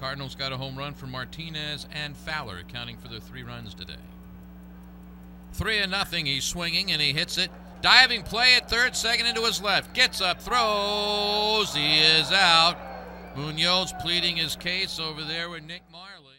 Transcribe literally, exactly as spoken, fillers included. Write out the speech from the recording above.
Cardinals got a home run from Martinez and Fowler, accounting for their three runs today. Three and nothing. He's swinging and he hits it. Diving play at third, second into his left. Gets up, throws. He is out. Munoz pleading his case over there with Nick Marley.